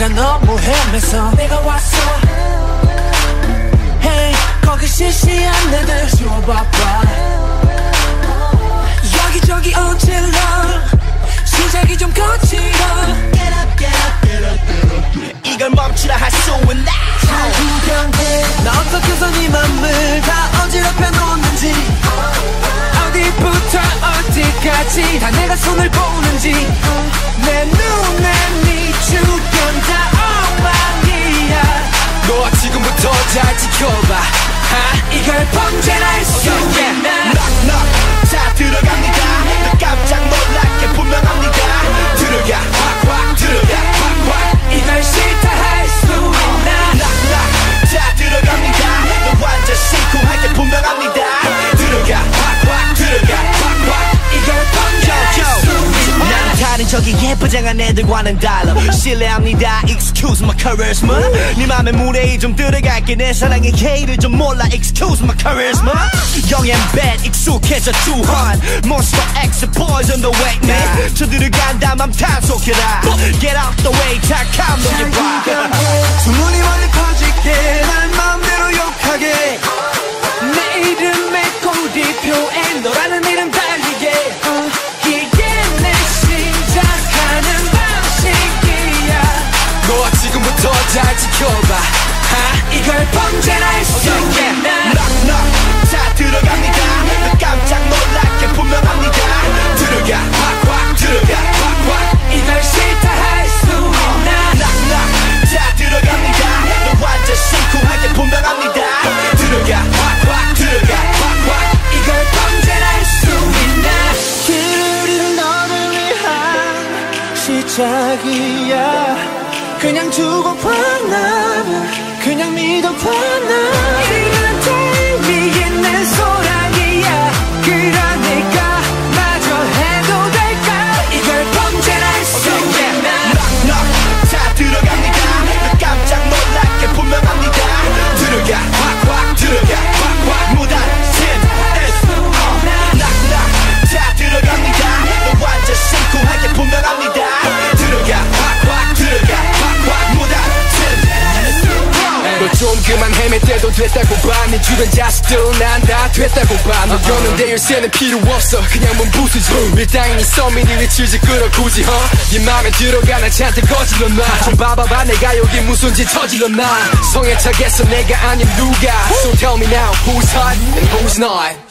너무 헤매서 내가 왔어. Hey 거기 시시한 애들 지워봐봐. 여기저기 어질러 시작이 좀 거칠어. Get up, get up, get up, get up. 이걸 멈추라 할 수 있나? 잘 구경해. 나 어떻게 해서 네 맘을 다 어지럽혀 놓는지, 어디부터 어디까지 다 내가 손을 보는지. 내 눈에 네 주변 다 엉망이야. 너와 지금부터 잘 지켜봐. 이걸 범죄라 할 수 있나? Knock knock 자 들어갑니다. 깜짝 놀랄게 분명합니다. 들어가 확확 들어가 확확. 이걸 싫다 할 수 있나? Knock knock 자 들어갑니다. 너 완전 심쿵하게 분명합니다. 들어가 확확 들어가 확확. 이걸 범죄라 할 수 있나? 난 다른 저기 예쁘장한 애들과는 달라. 실례합니다. Excuse my charisma. 네 맘에 물에 좀 들어갈게. 내 사랑의 K를 좀 몰라. Excuse my charisma. Young and bad 익숙해져 주한 Monsta X boys on the way man. 저 들어간다 맘 탄속해라. Get out the way 착함 너의 봐. 주문이 멀리 퍼질게. 날 마음대로 욕하게. 내 이름에 꼬리표에 너라는 이름 달리게. 이게 내 시작하는 방식이야. 너와 지금부터 잘 지켜봐. 이걸 범죄라 할 수 있나? Knock knock 자 들어갑니다. 깜짝 놀랄게 분명합니다. 들어가 확확 들어가 확확. 이걸 싫다 할 수 있나? Knock knock 자 들어갑니다. 너 완전 심쿵하게 분명합니다. 들어가 확확 들어가 확확. 이걸 범죄라 할 수 있나? 길을 너를 위한 시작이야. 그냥 두고봐 나를 그냥 믿어봐 나. 이건 재미있 내 소랑이야. 그러니까 마저 해도 될까? 이걸 범죄라 할 수 있나? Knock knock 자 들어갑니다. 깜짝 놀랄게 분명합니다. 들어가 확확 들어가 확확. 무단침입 Knock knock 자 들어갑니다. 너 완전 심쿵하게 분명합니다. 들어가 확확 들어가 확확. 무단침입 너 좀 그만 헤맬 때도 됐다고 봐. 네 주변 자식들은 난 다 됐다고 봐. 너 여는데 열쇠는 필요 없어. 그냥 몸 부수지. 일당이 네 썸이니 위치지 끌어 굳이 네 맘에 들어가나 잔뜩 거질렀나. 좀 봐봐봐 내가 여기 무슨 짓 저질렀나. 성에 차겠어 내가 아님 누가. So tell me now who's hot and who's not.